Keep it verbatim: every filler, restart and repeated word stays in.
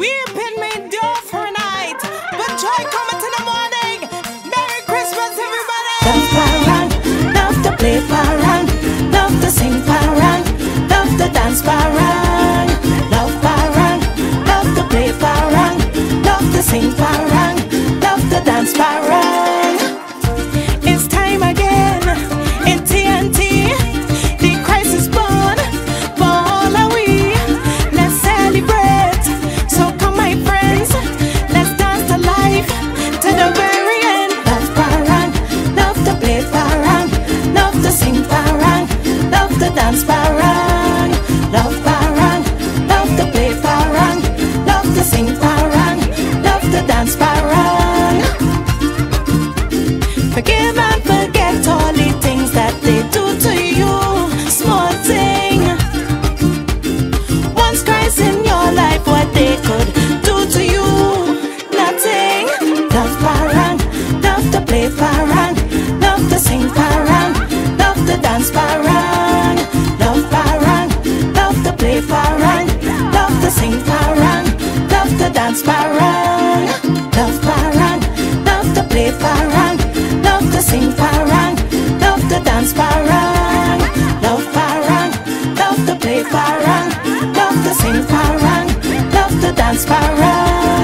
Weeping may endure for a night, but joy cometh in the morning. Merry Christmas, everybody. Love parang, love to play parang, love to sing parang, love to dance parang. Love parang, love to play parang, love to sing parang, love to dance parang. It's time again in T N T. The Christ is born for all are we. Let's celebrate. So come, my friends, let's dance to life to the very end. Love parang, love to play parang, love to sing parang, love to dance parang. Love parang, love to play parang, love to sing parang, love to dance parang. Forgive and forget all the things that they do to you. Small thing. Once Christ in your life, what they could do to you, nothing. Love parang, love to play parang, love to sing parang, love to dance parang. Love parang, love to play parang, love to sing parang, love to dance parang. Love parang, love to play parang, love to sing parang, love to dance parang. Love parang, love to play parang, love to sing parang, love to dance parang.